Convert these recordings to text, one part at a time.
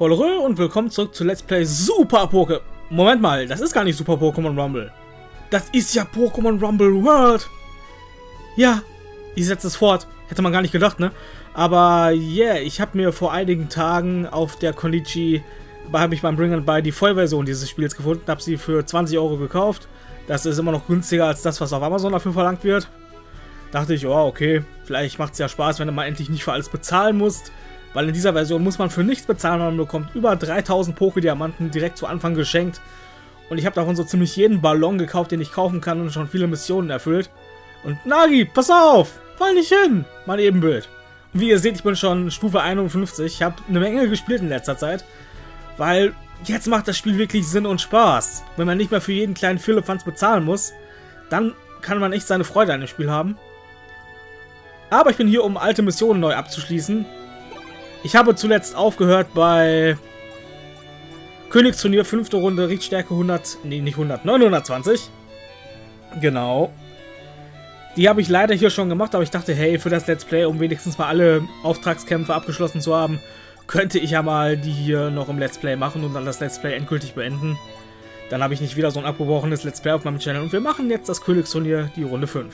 Hallo und willkommen zurück zu Let's Play Super Poké... Moment mal, das ist gar nicht Super Pokémon Rumble. Das ist ja Pokémon Rumble World. Ja, ich setze es fort. Hätte man gar nicht gedacht, ne? Aber yeah, ich habe mir vor einigen Tagen auf der Konichi, habe ich beim Bring and Buy die Vollversion dieses Spiels gefunden, habe sie für 20 € gekauft. Das ist immer noch günstiger als das, was auf Amazon dafür verlangt wird. Dachte ich, oh, okay, vielleicht macht es ja Spaß, wenn du mal endlich nicht für alles bezahlen musst. Weil in dieser Version muss man für nichts bezahlen, man bekommt über 3000 Pokédiamanten direkt zu Anfang geschenkt. Und ich habe davon so ziemlich jeden Ballon gekauft, den ich kaufen kann und schon viele Missionen erfüllt. Und Nagi, pass auf! Fall nicht hin! Mein Ebenbild. Und wie ihr seht, ich bin schon Stufe 51. Ich habe eine Menge gespielt in letzter Zeit. Weil jetzt macht das Spiel wirklich Sinn und Spaß. Wenn man nicht mehr für jeden kleinen Firlefanz bezahlen muss, dann kann man echt seine Freude an dem Spiel haben. Aber ich bin hier, um alte Missionen neu abzuschließen. Ich habe zuletzt aufgehört bei Königsturnier, 5. Runde, Richtstärke 100, nee, nicht 100, 920. Genau. Die habe ich leider hier schon gemacht, aber ich dachte, hey, für das Let's Play, um wenigstens mal alle Auftragskämpfe abgeschlossen zu haben, könnte ich ja mal die hier noch im Let's Play machen und dann das Let's Play endgültig beenden. Dann habe ich nicht wieder so ein abgebrochenes Let's Play auf meinem Channel und wir machen jetzt das Königsturnier, die Runde 5.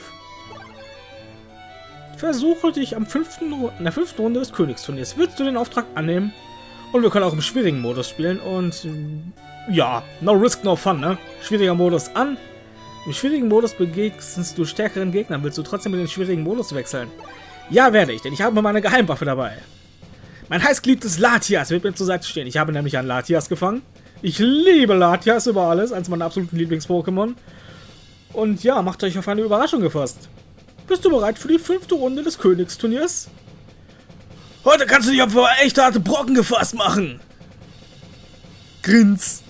Versuche dich in der 5. Runde des Königsturniers. Willst du den Auftrag annehmen? Und wir können auch im schwierigen Modus spielen. Und ja, no risk, no fun, ne? Schwieriger Modus an. Im schwierigen Modus begegnest du stärkeren Gegnern. Willst du trotzdem in den schwierigen Modus wechseln? Ja, werde ich, denn ich habe meine Geheimwaffe dabei. Mein heißgeliebtes Latias wird mir zur Seite stehen. Ich habe nämlich einen Latias gefangen. Ich liebe Latias über alles. Eins meiner absoluten Lieblings-Pokémon. Und ja, macht euch auf eine Überraschung gefasst. Bist du bereit für die 5. Runde des Königsturniers? Heute kannst du dich auf echt harte Brocken gefasst machen. Grins.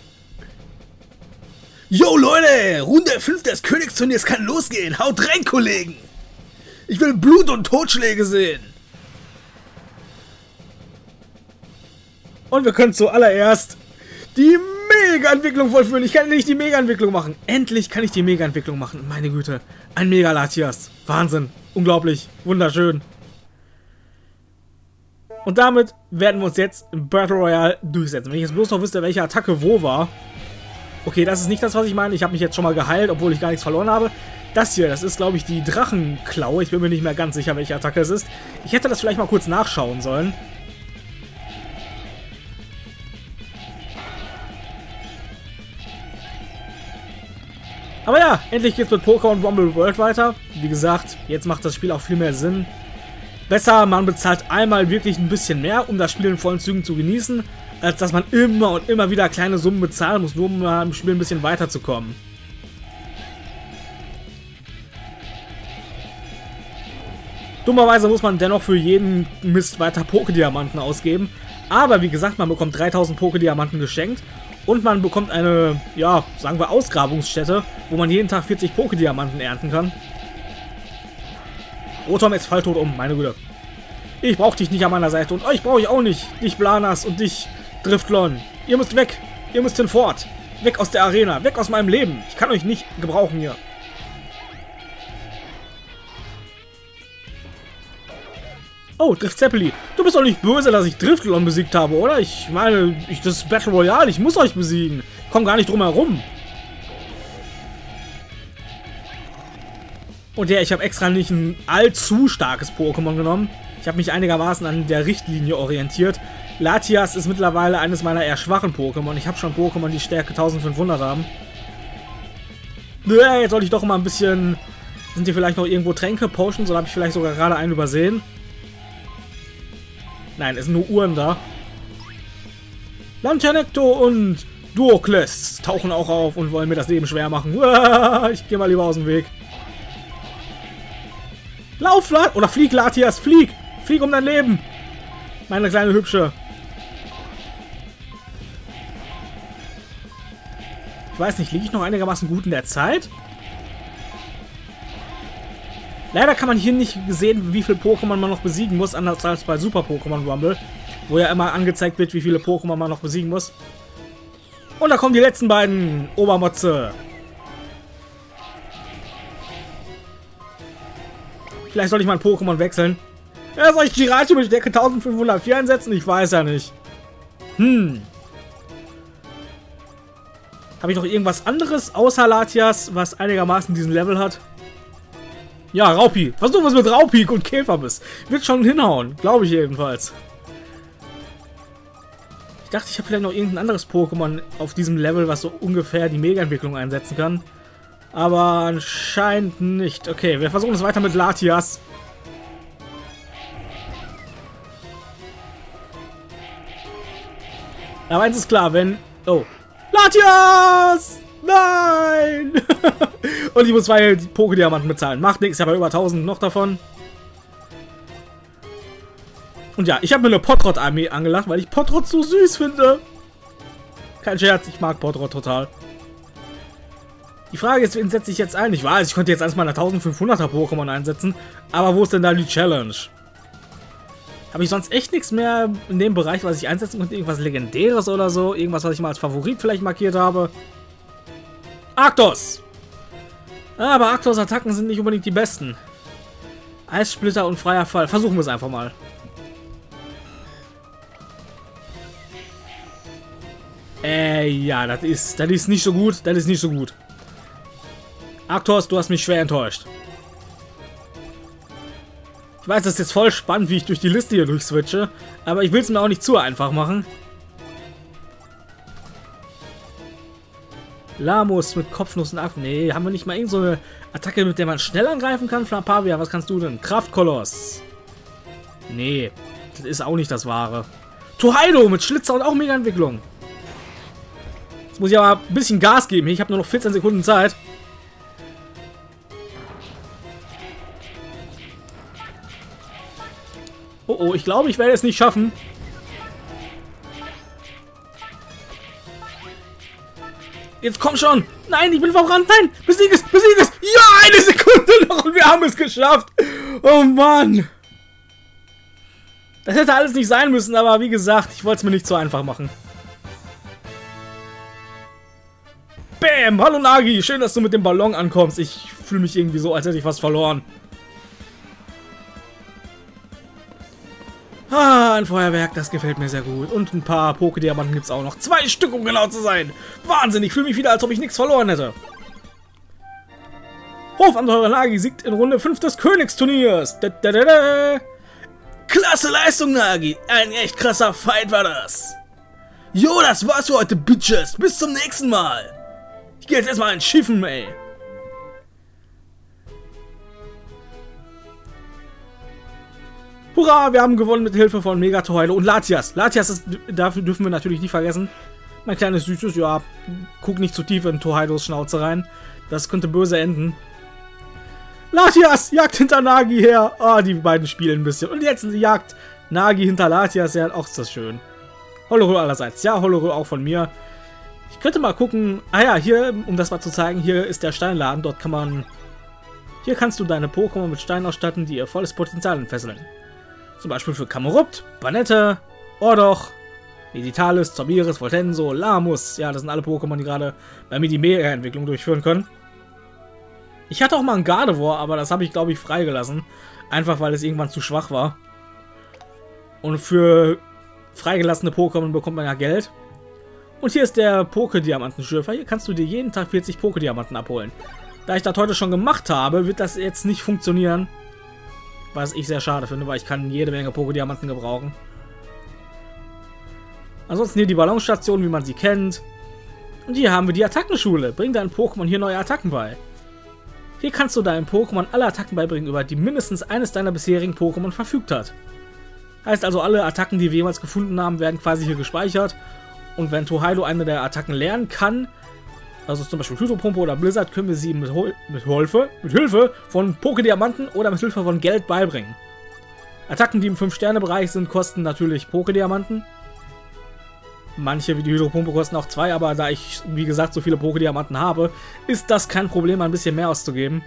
Yo Leute, Runde 5 des Königsturniers kann losgehen. Haut rein, Kollegen. Ich will Blut und Totschläge sehen. Und wir können zuallererst die Mega-Entwicklung vollführen. Ich kann nicht die Mega-Entwicklung machen. Endlich kann ich die Mega-Entwicklung machen. Meine Güte. Ein Mega-Latias. Wahnsinn. Unglaublich. Wunderschön. Und damit werden wir uns jetzt im Battle Royale durchsetzen. Wenn ich jetzt bloß noch wüsste, welche Attacke wo war. Okay, das ist nicht das, was ich meine. Ich habe mich jetzt schon mal geheilt, obwohl ich gar nichts verloren habe. Das hier, das ist, glaube ich, die Drachenklaue. Ich bin mir nicht mehr ganz sicher, welche Attacke es ist. Ich hätte das vielleicht mal kurz nachschauen sollen. Aber ja, endlich geht's mit Pokémon Rumble World weiter. Wie gesagt, jetzt macht das Spiel auch viel mehr Sinn. Besser, man bezahlt einmal wirklich ein bisschen mehr, um das Spiel in vollen Zügen zu genießen, als dass man immer und immer wieder kleine Summen bezahlen muss, nur um im Spiel ein bisschen weiterzukommen. Dummerweise muss man dennoch für jeden Mist weiter Pokédiamanten ausgeben. Aber wie gesagt, man bekommt 3000 Pokédiamanten geschenkt. Und man bekommt eine, ja, sagen wir Ausgrabungsstätte, wo man jeden Tag 40 Pokédiamanten ernten kann. Rotom ist falltot um, meine Güte. Ich brauche dich nicht an meiner Seite und euch brauche ich auch nicht. Dich Blanas und dich Driftlon. Ihr müsst weg. Ihr müsst hinfort. Weg aus der Arena. Weg aus meinem Leben. Ich kann euch nicht gebrauchen hier. Oh, Driftzeppeli. Du bist doch nicht böse, dass ich Driftlon besiegt habe, oder? Ich meine, das ist Battle Royale. Ich muss euch besiegen. Ich komme gar nicht drum herum. Und ja, ich habe extra nicht ein allzu starkes Pokémon genommen. Ich habe mich einigermaßen an der Richtlinie orientiert. Latias ist mittlerweile eines meiner eher schwachen Pokémon. Ich habe schon Pokémon, die Stärke 1500 haben. Jetzt sollte ich doch mal ein bisschen... Sind hier vielleicht noch irgendwo Tränke, Potions? Oder habe ich vielleicht sogar gerade einen übersehen? Nein, es sind nur Uhren da. Lanternecto und Duokles tauchen auch auf und wollen mir das Leben schwer machen. Ich gehe mal lieber aus dem Weg. Lauf, oder flieg, Latias, flieg! Flieg um dein Leben! Meine kleine Hübsche. Ich weiß nicht, liege ich noch einigermaßen gut in der Zeit? Leider kann man hier nicht sehen, wie viele Pokémon man noch besiegen muss, anders als bei Super Pokémon Rumble, wo ja immer angezeigt wird, wie viele Pokémon man noch besiegen muss. Und da kommen die letzten beiden Obermotze. Vielleicht sollte ich mein Pokémon wechseln. Ja, soll ich Jirachi mit Stärke 1504 einsetzen? Ich weiß ja nicht. Habe ich noch irgendwas anderes außer Latias, was einigermaßen diesen Level hat? Ja, Raupi. Versuch was mit Raupik und Käferbiss. Wird schon hinhauen. Glaube ich jedenfalls. Ich dachte, ich habe vielleicht noch irgendein anderes Pokémon auf diesem Level, was so ungefähr die Mega-Entwicklung einsetzen kann. Aber anscheinend nicht. Okay, wir versuchen es weiter mit Latias. Aber eins ist klar, wenn... Oh. Latias! Nein! Und ich muss 2 Pokédiamanten bezahlen. Macht nichts, ich habe ja über 1000 noch davon. Und ja, ich habe mir eine Potrot-Armee angelacht, weil ich Potrot so süß finde. Kein Scherz, ich mag Potrot total. Die Frage ist, wen setze ich jetzt ein? Ich weiß, ich konnte jetzt erstmal eine 1500er Pokémon einsetzen. Aber wo ist denn da die Challenge? Habe ich sonst echt nichts mehr in dem Bereich, was ich einsetzen konnte? Irgendwas Legendäres oder so? Irgendwas, was ich mal als Favorit vielleicht markiert habe? Arctos! Aber Arctos Attacken sind nicht unbedingt die besten. Eissplitter und freier Fall. Versuchen wir es einfach mal. Ja, das ist nicht so gut. Das ist nicht so gut. Arctos, du hast mich schwer enttäuscht. Ich weiß, das ist jetzt voll spannend, wie ich durch die Liste hier durchswitche. Aber ich will es mir auch nicht zu einfach machen. Lamus mit Kopfnuss und Affen. Nee, haben wir nicht mal irgend so eine Attacke, mit der man schnell angreifen kann? Flampavia, was kannst du denn? Kraftkoloss. Nee, das ist auch nicht das Wahre. Totaido mit Schlitzer und auch Mega-Entwicklung. Jetzt muss ich aber ein bisschen Gas geben. Ich habe nur noch 14 Sekunden Zeit. Oh oh, ich glaube, ich werde es nicht schaffen. Jetzt komm schon! Nein, ich bin verbrannt! Nein! Besieg es! Besieg es! Ja, eine Sekunde noch und wir haben es geschafft! Oh Mann! Das hätte alles nicht sein müssen, aber wie gesagt, ich wollte es mir nicht so einfach machen. Bam! Hallo Nagi! Schön, dass du mit dem Ballon ankommst. Ich fühle mich irgendwie so, als hätte ich was verloren. Ah, ein Feuerwerk, das gefällt mir sehr gut. Und ein paar Pokédiamanten gibt es auch noch. 2 Stück, um genau zu sein. Wahnsinn, ich fühle mich wieder, als ob ich nichts verloren hätte. Hofabenteurer Nagi siegt in Runde 5 des Königsturniers. Klasse Leistung, Nagi. Ein echt krasser Fight war das. Jo, das war's für heute, Bitches. Bis zum nächsten Mal. Ich gehe jetzt erstmal ins Schiffen, ey. Hurra, wir haben gewonnen mit Hilfe von Megatoide und Latias. Latias, dafür dürfen wir natürlich nicht vergessen. Mein kleines Süßes, ja, guck nicht zu tief in Totaidos Schnauze rein. Das könnte böse enden. Latias jagt hinter Nagi her. Ah, die beiden spielen ein bisschen. Und jetzt jagt Nagi hinter Latias her. Auch ist das schön. Holorö allerseits. Ja, Holorö auch von mir. Ich könnte mal gucken. Ah ja, hier, um das mal zu zeigen, hier ist der Steinladen. Dort kann man... Hier kannst du deine Pokémon mit Steinen ausstatten, die ihr volles Potenzial entfesseln. Zum Beispiel für Camerupt, Banette, Ordoch, Meditalis, Zorbiris, Voltenso, Lamus. Ja, das sind alle Pokémon, die gerade bei mir die Mega-Entwicklung durchführen können. Ich hatte auch mal einen Gardevoir, aber das habe ich, glaube ich, freigelassen. Einfach, weil es irgendwann zu schwach war. Und für freigelassene Pokémon bekommt man ja Geld. Und hier ist der Pokédiamantenschürfer. Hier kannst du dir jeden Tag 40 Pokédiamanten abholen. Da ich das heute schon gemacht habe, wird das jetzt nicht funktionieren. Was ich sehr schade finde, weil ich kann jede Menge Pokédiamanten gebrauchen. Ansonsten hier die Ballonstation, wie man sie kennt. Und hier haben wir die Attackenschule. Bring deinen Pokémon hier neue Attacken bei. Hier kannst du deinem Pokémon alle Attacken beibringen, über die mindestens eines deiner bisherigen Pokémon verfügt hat. Heißt also, alle Attacken, die wir jemals gefunden haben, werden quasi hier gespeichert. Und wenn Totaido eine der Attacken lernen kann, also zum Beispiel Hydropumpe oder Blizzard, können wir sie mit Hilfe von Pokédiamanten oder mit Hilfe von Geld beibringen. Attacken, die im 5-Sterne-Bereich sind, kosten natürlich Pokédiamanten. Manche, wie die Hydropumpe, kosten auch 2, aber da ich, wie gesagt, so viele Pokédiamanten habe, ist das kein Problem, ein bisschen mehr auszugeben.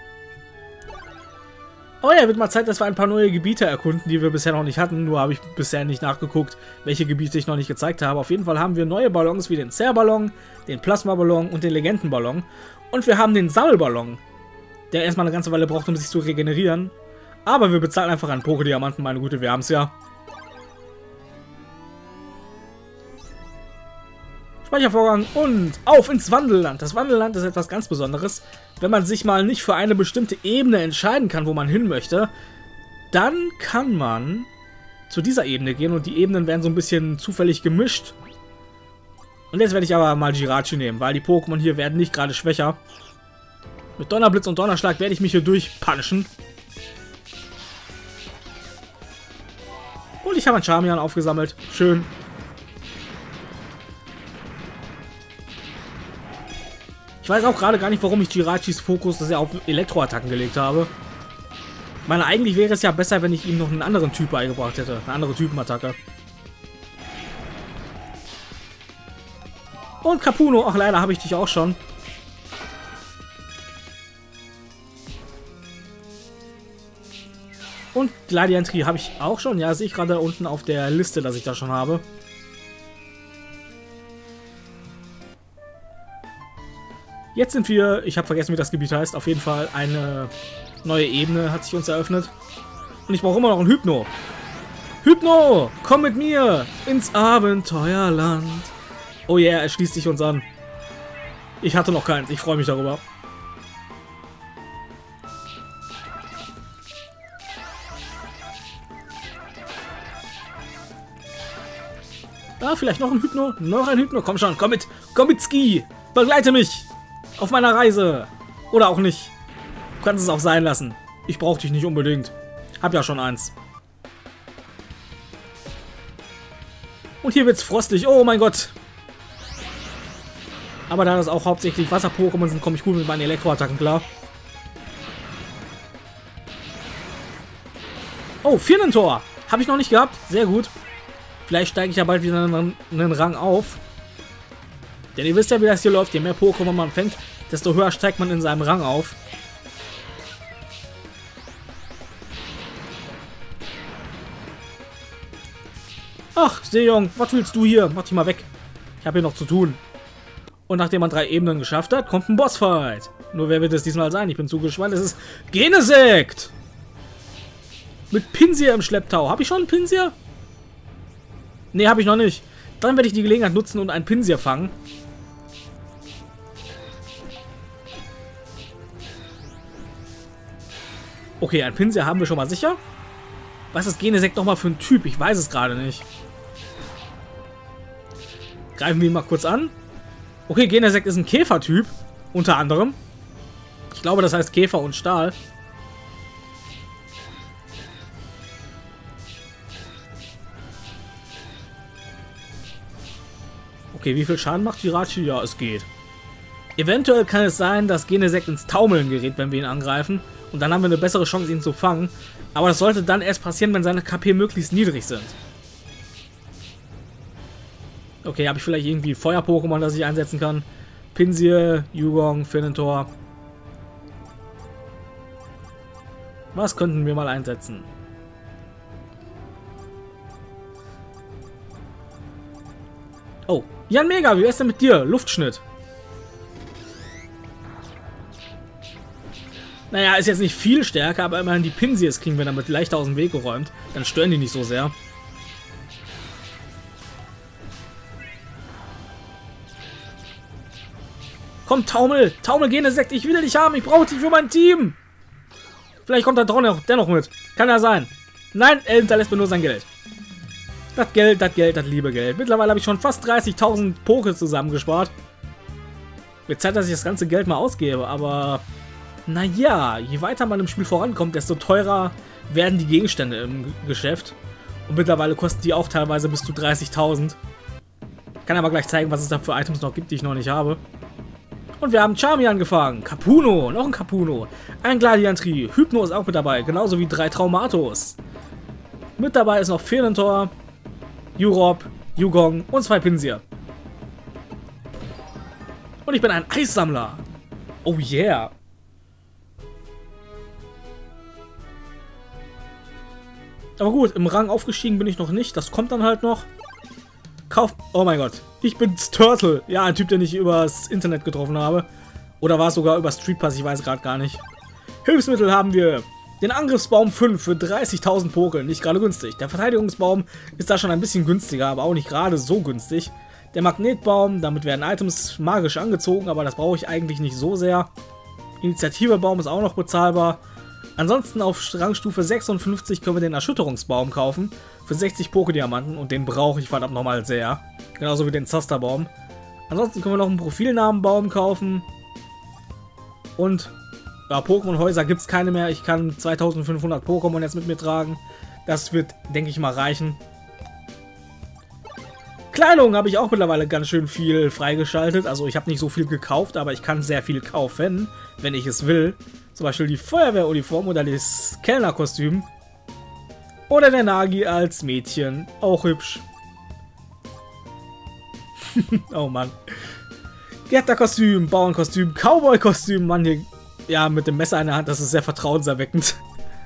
Oh ja, wird mal Zeit, dass wir ein paar neue Gebiete erkunden, die wir bisher noch nicht hatten. Nur habe ich bisher nicht nachgeguckt, welche Gebiete ich noch nicht gezeigt habe. Auf jeden Fall haben wir neue Ballons wie den Zerrballon, den Plasmaballon und den Legendenballon. Und wir haben den Sammelballon, der erstmal eine ganze Weile braucht, um sich zu regenerieren. Aber wir bezahlen einfach einen Pokédiamanten, meine Güte, wir haben es ja. Speichervorgang und auf ins Wandelland. Das Wandelland ist etwas ganz Besonderes. Wenn man sich mal nicht für eine bestimmte Ebene entscheiden kann, wo man hin möchte, dann kann man zu dieser Ebene gehen und die Ebenen werden so ein bisschen zufällig gemischt. Und jetzt werde ich aber mal Jirachi nehmen, weil die Pokémon hier werden nicht gerade schwächer. Mit Donnerblitz und Donnerschlag werde ich mich hier durchpunchen. Und ich habe einen Charmian aufgesammelt. Schön. Ich weiß auch gerade gar nicht, warum ich Jirachis Fokus das ja auf Elektroattacken gelegt habe. Ich meine, eigentlich wäre es ja besser, wenn ich ihm noch einen anderen Typ beigebracht hätte. Eine andere Typenattacke. Und Capuno. Ach, leider habe ich dich auch schon. Und Gladiantri habe ich auch schon. Ja, sehe ich gerade unten auf der Liste, dass ich das schon habe. Jetzt sind wir, ich habe vergessen, wie das Gebiet heißt, auf jeden Fall eine neue Ebene hat sich uns eröffnet. Und ich brauche immer noch einen Hypno. Hypno, komm mit mir ins Abenteuerland. Oh yeah, er schließt sich uns an. Ich hatte noch keins, ich freue mich darüber. Ah, vielleicht noch ein Hypno? Noch ein Hypno? Komm schon, komm mit Ski. Begleite mich auf meiner Reise. Oder auch nicht. Du kannst es auch sein lassen. Ich brauche dich nicht unbedingt. Hab ja schon eins. Und hier wird's frostig. Oh mein Gott. Aber da das auch hauptsächlich Wasser-Pokémon sind, komme ich gut mit meinen Elektroattacken klar. Oh, Firnentor. Habe ich noch nicht gehabt. Sehr gut. Vielleicht steige ich ja bald wieder einen Rang auf. Denn ihr wisst ja, wie das hier läuft. Je mehr Pokémon man fängt, desto höher steigt man in seinem Rang auf. Ach, Sejong, was willst du hier? Mach dich mal weg. Ich habe hier noch zu tun. Und nachdem man 3 Ebenen geschafft hat, kommt ein Bossfight. Nur wer wird es diesmal sein? Ich bin zu gespannt. Es ist Genesect! Mit Pinsir im Schlepptau. Habe ich schon einen Pinsir? Ne, habe ich noch nicht. Dann werde ich die Gelegenheit nutzen und einen Pinsir fangen. Okay, ein Pinsir haben wir schon mal sicher. Was ist Genesect nochmal für ein Typ? Ich weiß es gerade nicht. Greifen wir ihn mal kurz an. Okay, Genesect ist ein Käfertyp. Unter anderem. Ich glaube, das heißt Käfer und Stahl. Okay, wie viel Schaden macht Jirachi? Ja, es geht. Eventuell kann es sein, dass Genesect ins Taumeln gerät, wenn wir ihn angreifen. Und dann haben wir eine bessere Chance, ihn zu fangen. Aber das sollte dann erst passieren, wenn seine KP möglichst niedrig sind. Okay, habe ich vielleicht irgendwie Feuer-Pokémon, das ich einsetzen kann? Pinsir, Yugong, Firnentor. Was könnten wir mal einsetzen? Oh, Jan Mega, wie wär's denn mit dir? Luftschnitt. Naja, ist jetzt nicht viel stärker, aber immerhin die Pinsirs kriegen wir damit leichter aus dem Weg geräumt. Dann stören die nicht so sehr. Komm, Taumel! Taumel, Genesect, ich will dich haben! Ich brauche dich für mein Team! Vielleicht kommt er dennoch mit. Kann ja sein. Nein, er hinterlässt mir nur sein Geld. Das Geld, das liebe Geld. Mittlerweile habe ich schon fast 30.000 Poké zusammengespart. Wird Zeit, dass ich das ganze Geld mal ausgebe, aber... Naja, je weiter man im Spiel vorankommt, desto teurer werden die Gegenstände im Geschäft. Und mittlerweile kosten die auch teilweise bis zu 30.000. Kann aber gleich zeigen, was es da für Items noch gibt, die ich noch nicht habe. Und wir haben Charmian gefangen. Capuno, noch ein Capuno. Ein Gladiantri. Hypno ist auch mit dabei, genauso wie 3 Traumatos. Mit dabei ist noch Firnentor, Yurop, Yugong und 2 Pinsir. Und ich bin ein Eissammler. Oh yeah. Aber gut, im Rang aufgestiegen bin ich noch nicht. Das kommt dann halt noch. Oh mein Gott. Ich bin's Turtle. Ja, ein Typ, den ich übers Internet getroffen habe. Oder war es sogar über Street Pass? Ich weiß gerade gar nicht. Hilfsmittel haben wir. Den Angriffsbaum 5 für 30.000 Poké. Nicht gerade günstig. Der Verteidigungsbaum ist da schon ein bisschen günstiger, aber auch nicht gerade so günstig. Der Magnetbaum, damit werden Items magisch angezogen, aber das brauche ich eigentlich nicht so sehr. Initiativebaum ist auch noch bezahlbar. Ansonsten auf Rangstufe 56 können wir den Erschütterungsbaum kaufen für 60 Pokédiamanten und den brauche ich verdammt nochmal sehr. Genauso wie den Zasterbaum. Ansonsten können wir noch einen Profilnamenbaum kaufen. Und ja, Pokémon-Häuser gibt es keine mehr. Ich kann 2500 Pokémon jetzt mit mir tragen. Das wird, denke ich mal, reichen. Kleidung habe ich auch mittlerweile ganz schön viel freigeschaltet. Also ich habe nicht so viel gekauft, aber ich kann sehr viel kaufen, wenn ich es will. Zum Beispiel die Feuerwehruniform oder das Kellnerkostüm. Oder der Nagi als Mädchen. Auch hübsch. Oh Mann. Gärtnerkostüm, Bauernkostüm, Cowboy-Kostüm. Mann, hier, ja, mit dem Messer in der Hand, das ist sehr vertrauenserweckend.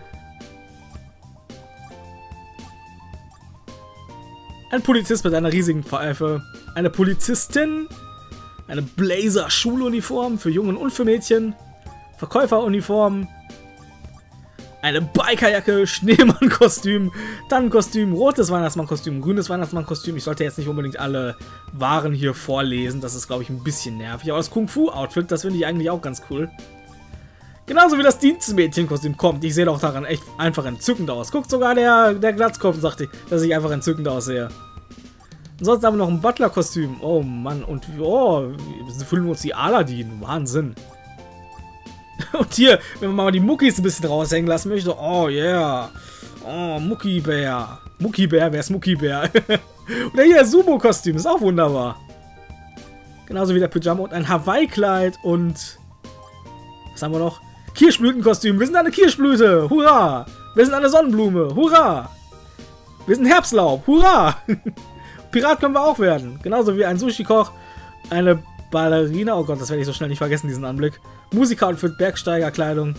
Ein Polizist mit einer riesigen Pfeife. Eine Polizistin. Eine Blazer-Schuluniform für Jungen und für Mädchen. Verkäuferuniform. Eine Bikerjacke, Schneemannkostüm, Tannenkostüm, rotes Weihnachtsmannkostüm, grünes Weihnachtsmannkostüm. Ich sollte jetzt nicht unbedingt alle Waren hier vorlesen. Das ist, glaube ich, ein bisschen nervig. Aber das Kung-Fu-Outfit, das finde ich eigentlich auch ganz cool. Genauso wie das Dienstmädchenkostüm kommt. Ich sehe doch daran echt einfach entzückend aus. Guckt, sogar der Glatzkopf sagte, dass ich einfach entzückend aussehe. Ansonsten haben wir noch ein Butler-Kostüm. Oh Mann, und oh, wir fühlen uns wie Aladdin. Wahnsinn. Und hier, wenn man mal die Muckis ein bisschen raushängen lassen möchte. Oh yeah. Oh, Muckibär. Muckibär, wer ist Muckibär? Oder hier, Sumo-Kostüm, ist auch wunderbar. Genauso wie der Pyjama und ein Hawaii-Kleid und... Was haben wir noch? Kirschblütenkostüm. Wir sind eine Kirschblüte. Hurra. Wir sind eine Sonnenblume. Hurra. Wir sind Herbstlaub. Hurra. Pirat können wir auch werden. Genauso wie ein Sushi-Koch, eine Ballerina. Oh Gott, das werde ich so schnell nicht vergessen, diesen Anblick. Musiker-Outfit, Bergsteigerkleidung.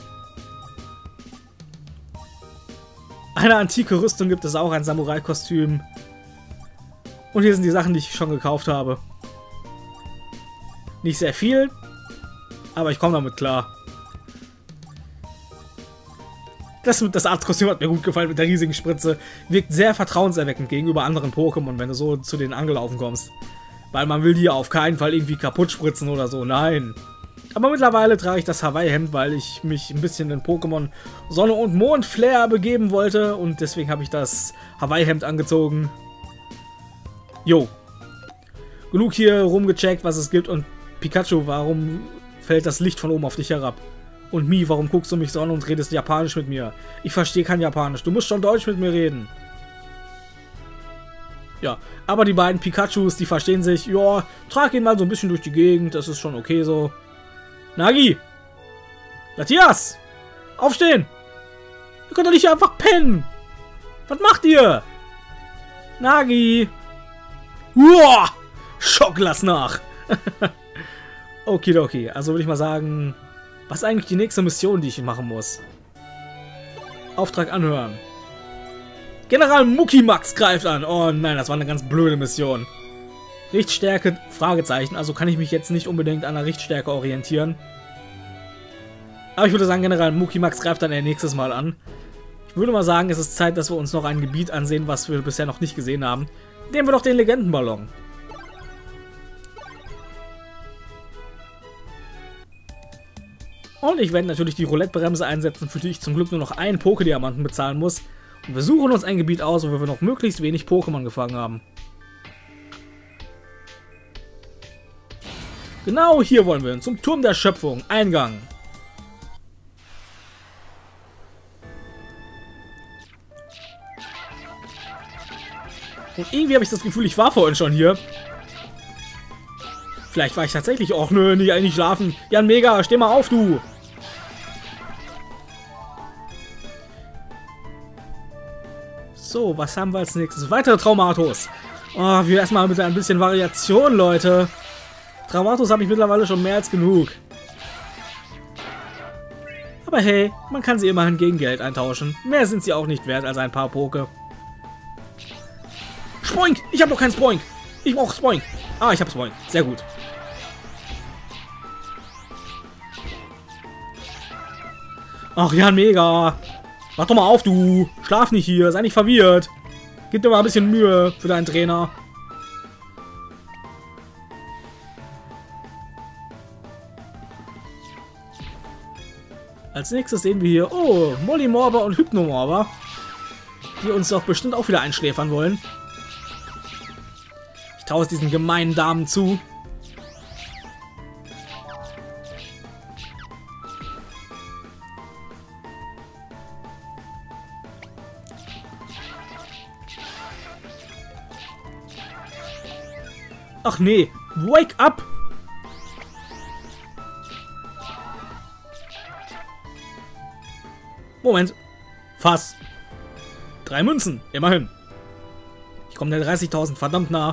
Eine antike Rüstung gibt es auch, ein Samurai-Kostüm. Und hier sind die Sachen, die ich schon gekauft habe. Nicht sehr viel, aber ich komme damit klar. Das Arztkostüm hat mir gut gefallen mit der riesigen Spritze. Wirkt sehr vertrauenserweckend gegenüber anderen Pokémon, wenn du so zu denen angelaufen kommst. Weil man will die auf keinen Fall irgendwie kaputt spritzen oder so, nein. Aber mittlerweile trage ich das Hawaii-Hemd, weil ich mich ein bisschen in Pokémon Sonne und Mond-Flair begeben wollte. Und deswegen habe ich das Hawaii-Hemd angezogen. Jo. Genug hier rumgecheckt, was es gibt. Und Pikachu, warum fällt das Licht von oben auf dich herab? Und Mi, warum guckst du mich so an und redest Japanisch mit mir? Ich verstehe kein Japanisch. Du musst schon Deutsch mit mir reden. Ja, aber die beiden Pikachus, die verstehen sich. Ja, trag ihn mal so ein bisschen durch die Gegend. Das ist schon okay so. Nagi! Matthias! Aufstehen! Ihr könnt doch nicht einfach pennen! Was macht ihr? Nagi! Uah! Schock, lass nach! Okay, also würde ich mal sagen, was ist eigentlich die nächste Mission, die ich machen muss? Auftrag anhören. General Muckimax greift an. Oh nein, das war eine ganz blöde Mission. Richtstärke, Fragezeichen. Also kann ich mich jetzt nicht unbedingt an der Richtstärke orientieren. Aber ich würde sagen, General Muckimax greift dann nächstes Mal an. Ich würde mal sagen, es ist Zeit, dass wir uns noch ein Gebiet ansehen, was wir bisher noch nicht gesehen haben. Nehmen wir doch den Legendenballon. Und ich werde natürlich die Roulette-Bremse einsetzen, für die ich zum Glück nur noch einen Pokédiamanten bezahlen muss. Und wir suchen uns ein Gebiet aus, wo wir noch möglichst wenig Pokémon gefangen haben. Genau hier wollen wir hin, zum Turm der Schöpfung, Eingang. Und irgendwie habe ich das Gefühl, ich war vorhin schon hier. Vielleicht war ich tatsächlich auch, nö, nicht eigentlich schlafen. Jan Mega, steh mal auf, du. So, was haben wir als nächstes? Weitere Traumatos. Oh, wir erstmal mit ein bisschen Variation, Leute. Traumatos habe ich mittlerweile schon mehr als genug. Aber hey, man kann sie immerhin gegen Geld eintauschen. Mehr sind sie auch nicht wert als ein paar Poke. Spoink! Ich habe noch keinen Spoink. Ich brauche Spoink. Ah, ich habe Spoink. Sehr gut. Ach ja, mega. Mach doch mal auf, du. Schlaf nicht hier. Sei nicht verwirrt. Gib dir mal ein bisschen Mühe für deinen Trainer. Als nächstes sehen wir hier, oh, Mollymorber und Hypnomorber, die uns doch bestimmt auch wieder einschläfern wollen. Ich traue es diesen gemeinen Damen zu. Ach nee, wake up! Moment. Fass. 3 Münzen, immerhin. Ich komme der 30.000 verdammt nah.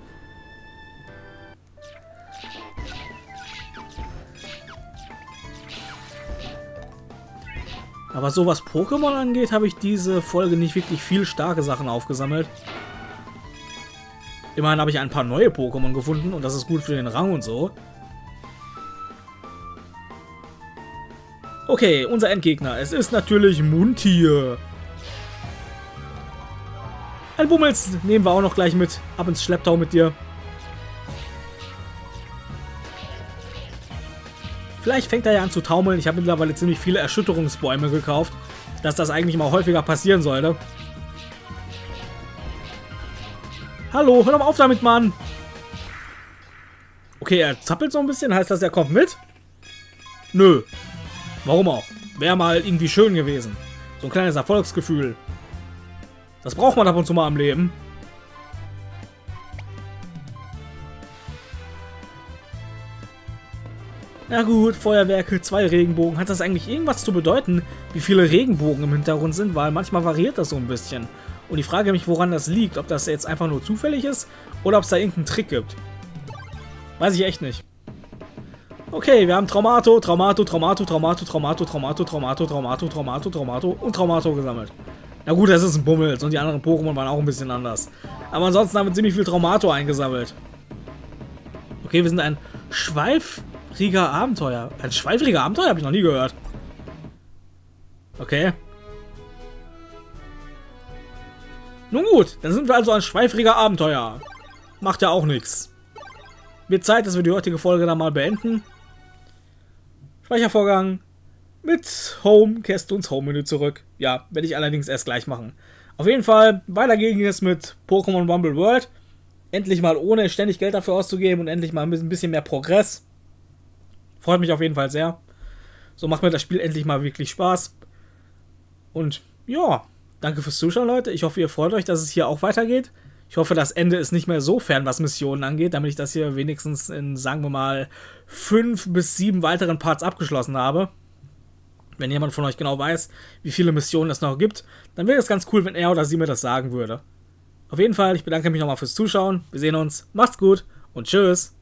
Aber so was Pokémon angeht, habe ich diese Folge nicht wirklich viel starke Sachen aufgesammelt. Immerhin habe ich ein paar neue Pokémon gefunden und das ist gut für den Rang und so. Okay, unser Endgegner. Es ist natürlich Muntier. Ein Bummels nehmen wir auch noch gleich mit. Ab ins Schlepptau mit dir. Vielleicht fängt er ja an zu taumeln. Ich habe mittlerweile ziemlich viele Erschütterungsbäume gekauft. Dass das eigentlich mal häufiger passieren sollte. Hallo, hör doch mal auf damit, Mann. Okay, er zappelt so ein bisschen. Heißt das, er kommt mit? Nö. Warum auch? Wäre mal irgendwie schön gewesen. So ein kleines Erfolgsgefühl. Das braucht man ab und zu mal im Leben. Na gut, Feuerwerke, 2 Regenbogen. Hat das eigentlich irgendwas zu bedeuten, wie viele Regenbogen im Hintergrund sind? Weil manchmal variiert das so ein bisschen. Und ich frage mich, woran das liegt. Ob das jetzt einfach nur zufällig ist oder ob es da irgendeinen Trick gibt. Weiß ich echt nicht. Okay, wir haben Traumato und Traumato gesammelt. Na gut, das ist ein Bummels und die anderen Pokémon waren auch ein bisschen anders. Aber ansonsten haben wir ziemlich viel Traumato eingesammelt. Okay, wir sind ein schweifriger Abenteuer. Ein schweifriger Abenteuer habe ich noch nie gehört. Okay. Nun gut, dann sind wir also ein schweifriger Abenteuer. Macht ja auch nichts. Wird Zeit, dass wir die heutige Folge dann mal beenden. Speichervorgang. Mit Home kehrst du ins Home-Menü zurück. Ja, werde ich allerdings erst gleich machen. Auf jeden Fall, weiter ging es mit Pokémon Rumble World. Endlich mal ohne ständig Geld dafür auszugeben und endlich mal ein bisschen mehr Progress. Freut mich auf jeden Fall sehr. So macht mir das Spiel endlich mal wirklich Spaß. Und ja, danke fürs Zuschauen, Leute. Ich hoffe, ihr freut euch, dass es hier auch weitergeht. Ich hoffe, das Ende ist nicht mehr so fern, was Missionen angeht, damit ich das hier wenigstens in, sagen wir mal, 5 bis 7 weiteren Parts abgeschlossen habe. Wenn jemand von euch genau weiß, wie viele Missionen es noch gibt, dann wäre es ganz cool, wenn er oder sie mir das sagen würde. Auf jeden Fall, ich bedanke mich nochmal fürs Zuschauen. Wir sehen uns. Macht's gut und tschüss.